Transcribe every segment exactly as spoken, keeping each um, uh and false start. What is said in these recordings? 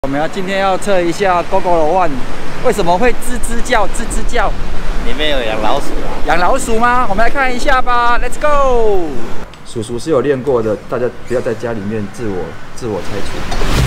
我们要今天要测一下 Gogoro One 为什么会吱吱叫，吱吱叫？ 里面有养老鼠啊！ 养老鼠吗？我们来看一下吧 ，Let's go。叔叔是有练过的，大家不要在家里面自我自我拆除。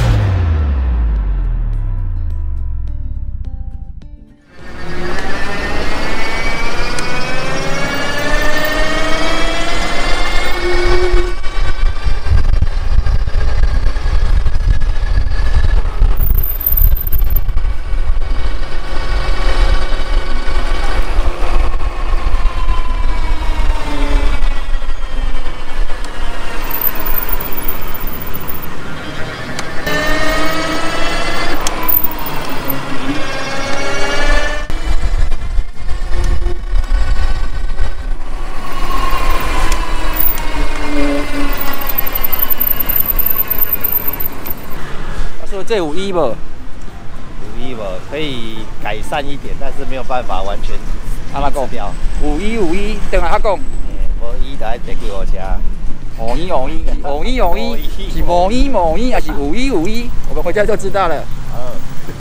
这有医不？ 有医不？可以改善一点，但是没有办法完全阿拉讲掉。 有医有医，等下他讲。 无医就爱得给我吃。 有医有医，有医有医，是无医无医，还是有医有医？我们回家就知道了。嗯。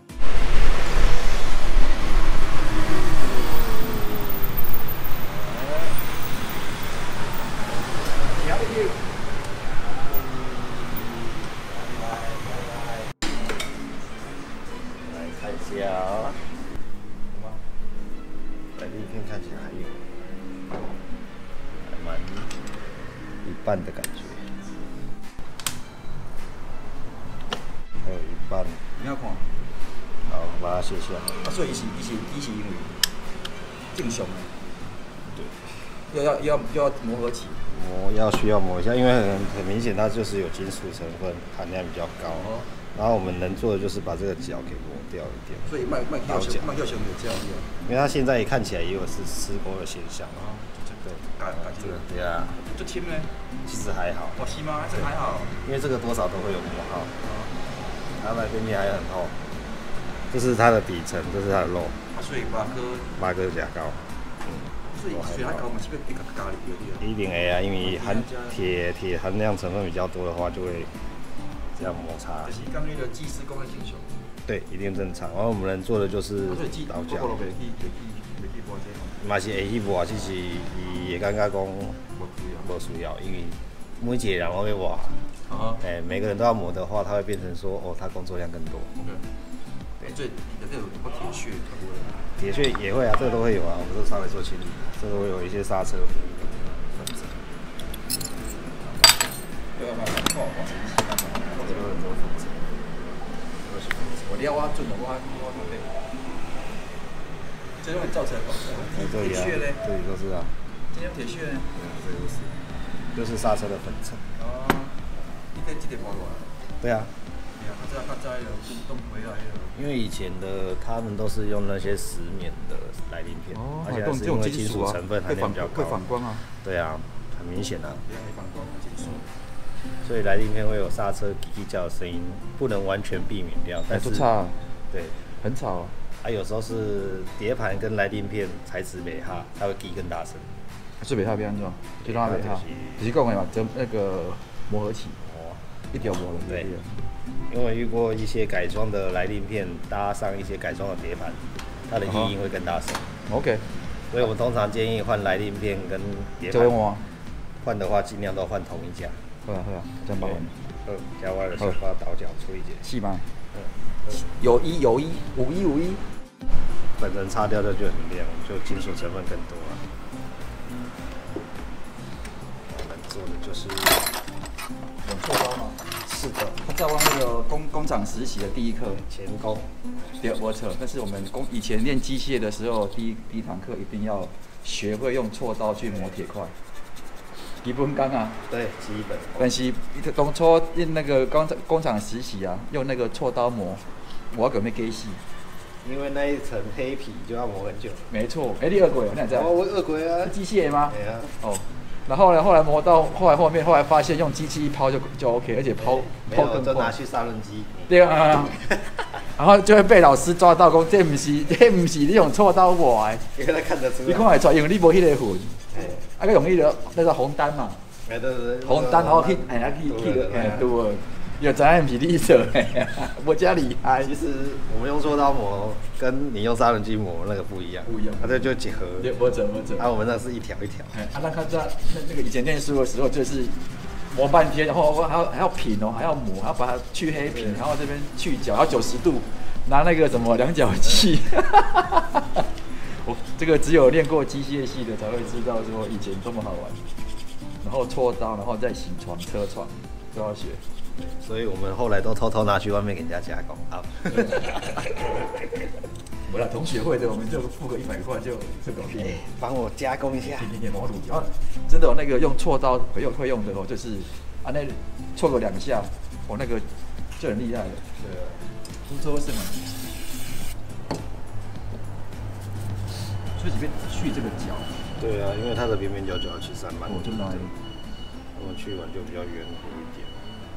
来这片看起来还有，还蛮一半的感觉，还有一半。 你要看？ 好，把它卸下。 啊，所以伊是伊是伊是因为正常的。对。要要要要磨合期。 磨要需要磨一下，因为很很明显它就是有金属成分含量比较高。哦。 然后我们能做的就是把这个角给磨掉一点， 所以卖卖掉小卖掉小有这样子， 因为它现在看起来也有是吃钩的现象啊。对， 改改这个， 对啊， 就轻呢， 其实还好。 哦，是吗？这还好， 因为这个多少都会有磨耗，它那边面还很厚，这是它的底层，这是它的肉。 啊，所以八哥八哥甲膏， 嗯，所以所以它膏嘛是要一个加里边的。 一定 A 啊，因为含铁铁含量成分比较多的话，就会。 这样摩擦， 就是刚那个技师工的精修， 对，一定正常。然后我们能做的就是倒角，嘛是会去磨，只是伊也感觉讲无需要，因为每一个人都要磨，哎，每个人都要磨的话，它会变成说，哦，它工作量更多。 对，所以这有有铁屑， 铁屑也会啊，这个都会有啊，我们都稍微做清理，这个会有一些刹车粉。对啊， 我撩啊，准的挖挖土对，这种造成铁屑嘞， 这里都是啊， 这种铁屑呢， 这都是，就是刹车的粉尘。 哦，你可以这点挖过来。 对啊。 对啊，较早较早有动回来的。 因为以前的他们都是用那些石棉的来鳞片，哦，而且是因为金属成分含量比较高， 会反光啊。 对啊，很明显啊。 对啊，反光金属。 所以来鳞片会有刹车叽叽叫的声音，不能完全避免掉，但是吵， 对， 很吵。 啊，有时候是碟盘跟来鳞片材质没哈，它会叽更大声。 是没哈变安怎？就让它没哈，只是讲的嘛，整那个磨合器，哦，一条磨了。对。 因为遇过一些改装的来鳞片搭上一些改装的碟盘，它的异音会更大声。OK。所以我们通常建议换来鳞片跟碟盘。换的话，尽量都换同一家。 好啊好啊，真保稳。 好，加我的小把倒角处理一下。 是吗？嗯。有一有一五一五一。 本身擦掉的就很亮，就金属成分更多了。我们做的就是冷错刀吗？是的。他在我那个工工厂实习的第一课， 钳工。 对，我错。但是我们工以前练机械的时候，第一第一堂课一定要学会用锉刀去磨铁块。 基本功啊， 对，基本。 但是当初因那个工工厂实习啊，用那个锉刀磨，我可没给死。 因为那一层黑皮就要磨很久。 没错，哎、欸，你二轨，你还在？ 哦，我二轨啊。 是机械吗？ 对啊。 哦，然后呢，后来磨到后来后面，后来发现用机器一抛就就 OK， 而且抛抛更快。就拿去砂轮机。 对啊。然后就会被老师抓到，讲这不是，这不是你用锉刀磨的。 因为他看得出来。 你看得出来，因为你无迄个痕。啊，个用迄个那个红单嘛， 哎对对对， 红单然后去哎啊去去哎对， 有责任比例者哎，我家厉害。 其实我们用锉刀磨，跟你用砂轮机磨那个不一样， 不一样， 它这就结合。 磨整磨整。 啊，我们那是一条一条。 哎，啊，那他在那那个以前念书的时候，就是磨半天，然后还要还要品哦，还要磨，还要把它去黑品，然后这边去角，要九十度，拿那个什么量角器。我这个只有练过机械系的才会知道，说以前这么好玩。然后锉刀，然后再铣床、车床都要学。 所以我们后来都偷偷拿去外面给人家加工啊。 我啦，同学会的，我们就付个一百块就就搞定。 帮我加工一下。 点点点毛肚啊，真的有那个用锉刀会用会用的哦，就是啊那锉个两下，我那个就很厉害了。对啊，不错是吗？所以这边去这个角。 对啊，因为它的边边角角其实还蛮。 我就拿。 我们去完就比较圆弧一点。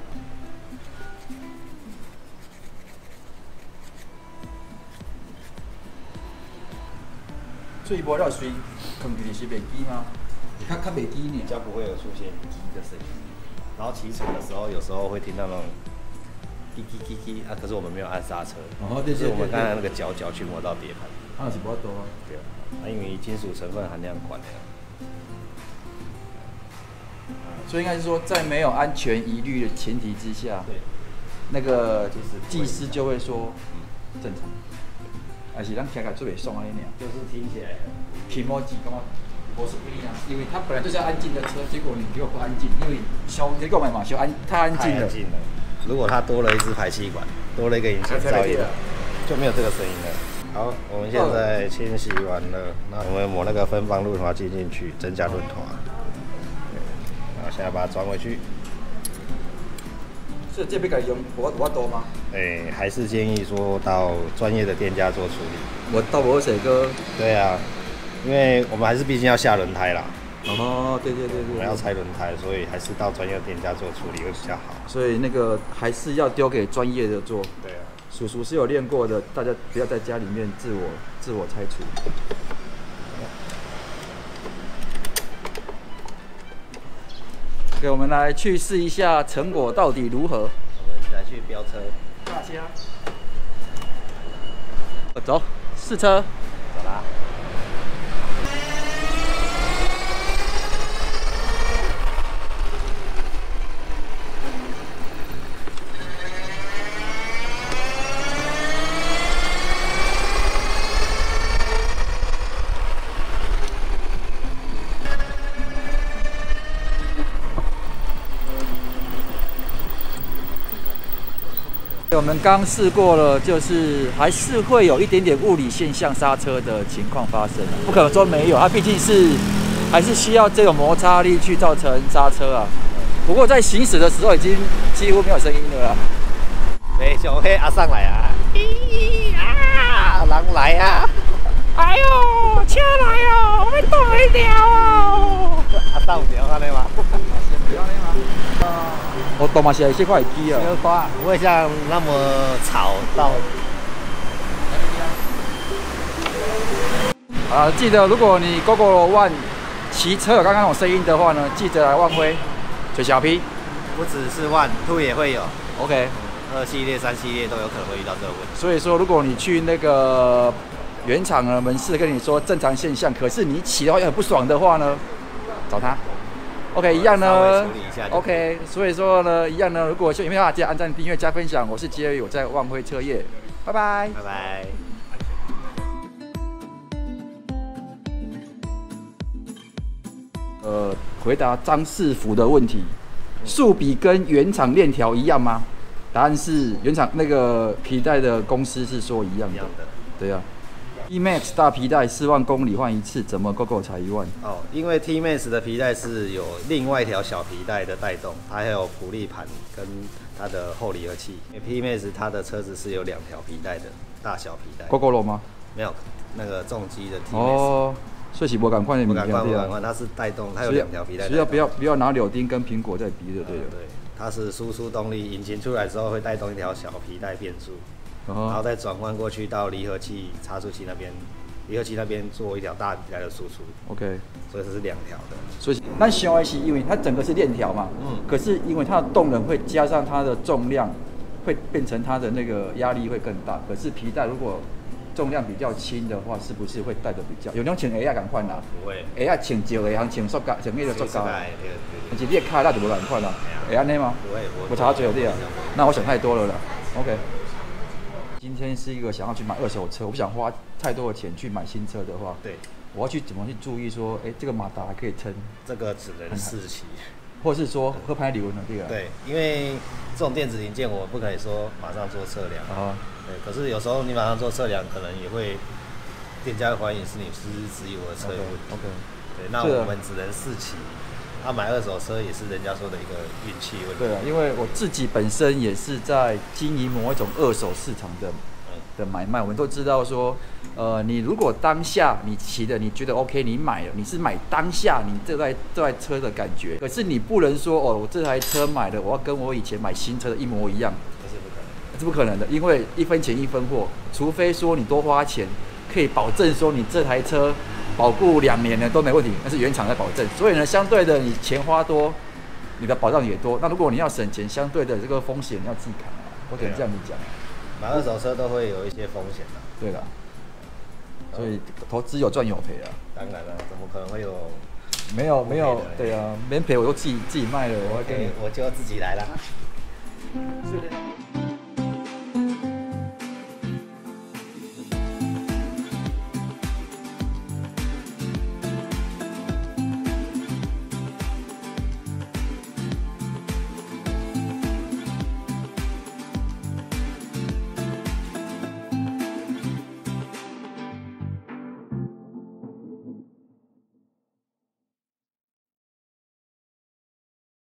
所以无要水，放进去是袂记吗？较较袂记呢， 比较不会有出现叽的声音。然后骑乘的时候，有时候会听到那种叽叽叽叽啊，可是我们没有按刹车，哦，对对对，是我们刚才那个角角去磨到碟盘。 啊，是无多啊。 对啊，啊，因为金属成分含量宽的。 所以应该是说，在没有安全疑虑的前提之下，对，那个技师就会说正常。还是咱听起来最袂爽安尼尔， 就是听起来皮毛机感觉无是不一样，因为它本来就是要安静的车，结果你给我不安静，因为消结构买嘛，修安太安静了。 太安静了。如果它多了一支排气管，多了一个引擎噪音，就没有这个声音了。好，我们现在清洗完了，那我们抹那个分方润滑剂进去，增加润滑。然后现在把它装回去。 是这边可以用我我多吗？ 诶、欸，还是建议说到专业的店家做处理。 我到我水哥。 对啊，因为我们还是毕竟要下轮胎啦。 哦，对对对对。 我们要拆轮胎，所以还是到专业的店家做处理会比较好。 所以那个还是要丢给专业的做。 对啊。 叔叔是有练过的，大家不要在家里面自我自我拆除。给我们来去试一下成果到底如何。 我们来去飙车。 大家，走，试车。 走啦。 我们刚试过了，就是还是会有一点点物理现象刹车的情况发生，不可能说没有，它毕竟是还是需要这种摩擦力去造成刹车啊。不过在行驶的时候已经几乎没有声音了啦。 哎，小黑阿上来啊！咦啊，人来啊！ 哎呦，车来哦，我们动一条哦。 阿上有安尼吗？ 我多嘛是这块机啊， 小花不会像那么吵到。 啊，记得如果你 GoGo One 骑车有刚刚那种声音的话呢，记得来万辉吹小 P。 不只是 One Two 也会有。 OK。 二系列、三系列都有可能会遇到这个问题。 所以说，如果你去那个原厂的门市跟你说正常现象，可是你骑的话又很不爽的话呢，找他。OK， 一样呢。OK， 所以说呢，一样呢。如果有没有办法记得按赞、订阅、加分享，我是杰宇，我在万辉车业，拜拜。 拜拜。 呃，回答张世福的问题，速比跟原厂链条一样吗？答案是原厂那个皮带的公司是说一样的。一样的。对啊。T Max 大皮带四万公里换一次，怎么 GoGo 才一万？ 哦，因为 T Max 的皮带是有另外一条小皮带的带动，它还有普利盘跟它的后离合器。T Max 它的车子是有两条皮带的，大小皮带。 GoGo 了吗？ 没有，那个重机的 T Max。 哦，所以是不赶快的， 不赶快，不赶快，它是带动，它有两条皮带。 所以不要不要拿柳丁跟苹果在比，对不对？ 对，它是输出动力，引擎出来之后会带动一条小皮带变速。然后再转换过去到离合器、差速器那边离合器那边做一条大底带的输出。 OK， 所以这是两条的。 所以那小 I C 因为它整个是链条嘛，嗯，可是因为它的动能会加上它的重量，会变成它的那个压力会更大。可是皮带如果重量比较轻的话，是不是会带的比较？有那种穿 A 啊赶快啦， 不会 ，A 啊穿旧的，行穿塑胶，穿那个塑胶，但是你的卡那就不赶快啦，会安尼吗？ 不会， 我查最后对啊，那我想太多了啦。OK， 今天是一个想要去买二手车，我不想花太多的钱去买新车的话， 对， 我要去怎么去注意说，哎、欸，这个马达还可以撑？ 这个只能试骑， 或是说合拍理论的对啊？ 对，因为这种电子零件，我不可以说马上做测量啊。对，可是有时候你马上做测量，可能也会店家会怀疑是你是不是质疑我的车有问题。 OK， 对，那我们只能试骑。他、啊、买二手车也是人家说的一个运气问题。 对啊，因为我自己本身也是在经营某一种二手市场的的买卖。我们都知道说，呃，你如果当下你骑的你觉得 OK， 你买了，你是买当下你这台这台车的感觉。可是你不能说哦，我这台车买的我要跟我以前买新车的一模一样， 这是不可能， 是不可能的，因为一分钱一分货，除非说你多花钱，可以保证说你这台车保固两年呢都没问题，那是原厂在保证。所以呢，相对的你钱花多，你的保障也多。那如果你要省钱，相对的这个风险你要自己扛啊。我只能这样子讲。 买二手车都会有一些风险的。 对啦，所以投资有赚有赔啊。 当然了，怎么可能会有？ 没有没有，对啊，没赔我都自己自己卖了，我要跟你， 我就自己来啦。